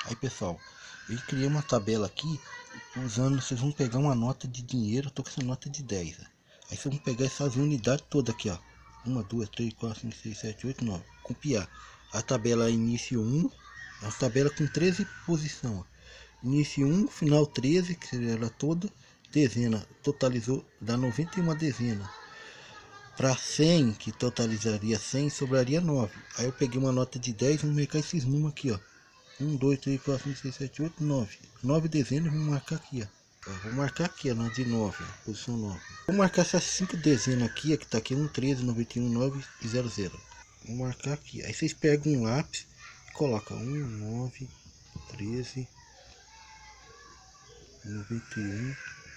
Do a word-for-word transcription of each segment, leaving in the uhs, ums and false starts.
Aí pessoal, eu criei uma tabela aqui usando, vocês vão pegar uma nota de dinheiro, eu tô com essa nota de dez. Ó. Aí vocês vão pegar essas unidades todas aqui, ó. uma, duas, três, quatro, cinco, seis, sete, oito, nove. Copiar. A tabela início um, é uma tabela com treze posições. Início um, final treze, que seria ela toda. Dezena, totalizou, dá noventa e uma dezenas. Para cem, que totalizaria cem, sobraria nove. Aí eu peguei uma nota de dez, vou marcar esses números aqui, ó. um, dois, três, quatro, cinco, seis, sete, oito, nove. nove dezenas, vou marcar aqui, ó. Vou marcar aqui, ó, na de nove, ó, posição nove. Vou marcar essas cinco dezenas aqui, ó, que tá aqui um, treze, noventa e um, nove e zero zero. Vou marcar aqui. Aí vocês pegam um lápis e colocam um, nove, treze, noventa e um,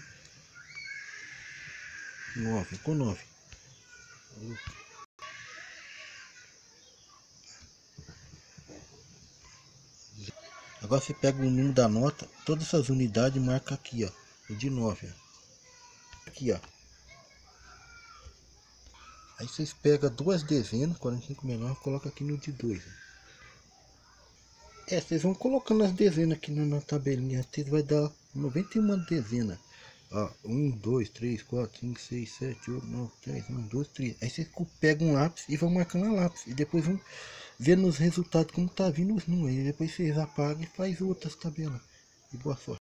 nove, com nove. Agora você pega o número da nota, todas essas unidades marca aqui, ó, de nove, ó. Aqui, ó. Aí vocês pegam duas dezenas, quarenta e cinco menor, coloca aqui no de dois. É, vocês vão colocando as dezenas aqui na, na tabelinha, vocês vai dar noventa e uma dezenas. Ó, um, dois, três, quatro, cinco, seis, sete, oito, nove, dez, onze, doze, treze. Aí vocês pegam um lápis e vão marcando a lápis. E depois vão ver nos resultados como tá vindo os números. E depois vocês apagam e faz outras tabelas. E boa sorte.